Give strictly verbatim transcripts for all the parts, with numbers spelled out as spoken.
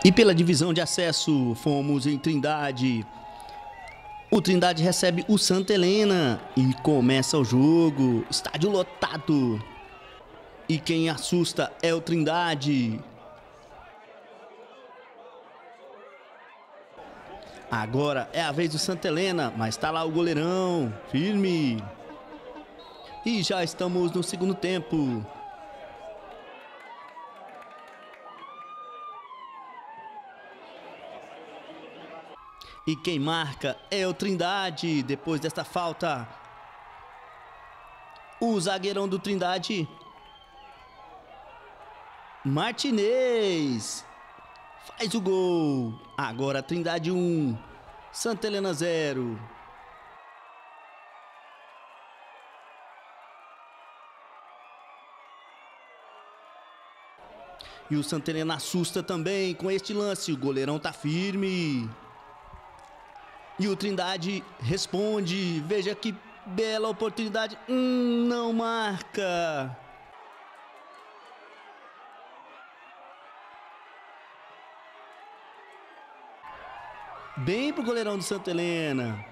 E pela divisão de acesso, fomos em Trindade. O Trindade recebe o Santa Helena e começa o jogo. Estádio lotado. E quem assusta é o Trindade. Agora é a vez do Santa Helena, mas tá lá o goleirão, firme. E já estamos no segundo tempo. E quem marca é o Trindade. Depois desta falta, o zagueirão do Trindade, Martinez, faz o gol. Agora Trindade um, Santa Helena zero. E o Santa Helena assusta também com este lance. O goleirão tá firme. E o Trindade responde. Veja que bela oportunidade. Hum, não marca. Bem pro goleirão do Santa Helena.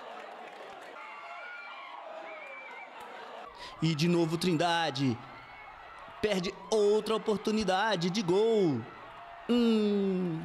E de novo o Trindade perde outra oportunidade de gol. Hum.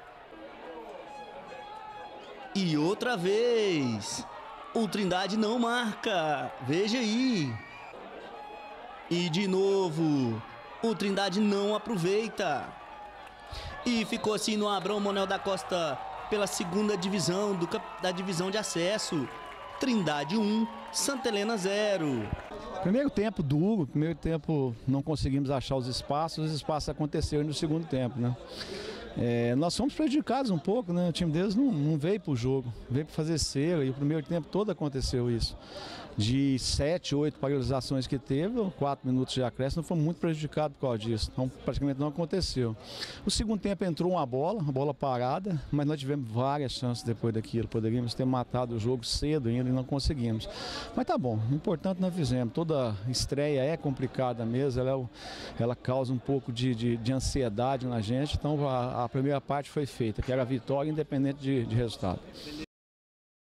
E outra vez, o Trindade não marca. Veja aí. E de novo, o Trindade não aproveita. E ficou assim no Abrão Monel da Costa pela segunda divisão do, da divisão de acesso. Trindade um, Santa Helena zero. Primeiro tempo duro, primeiro tempo não conseguimos achar os espaços, os espaços aconteceram no segundo tempo, né? É, nós fomos prejudicados um pouco, né? O time deles não, não veio para o jogo, veio para fazer cera, e o primeiro tempo todo aconteceu isso. De sete, oito paralisações que teve, quatro minutos de acréscimo, foi muito prejudicado por causa disso. Então praticamente não aconteceu. O segundo tempo entrou uma bola, uma bola parada, mas nós tivemos várias chances depois daquilo. Poderíamos ter matado o jogo cedo ainda e não conseguimos. Mas tá bom, o importante nós fizemos. Toda estreia é complicada mesmo, ela, é, ela causa um pouco de, de, de ansiedade na gente. Então a, a primeira parte foi feita, que era a vitória independente de, de resultado.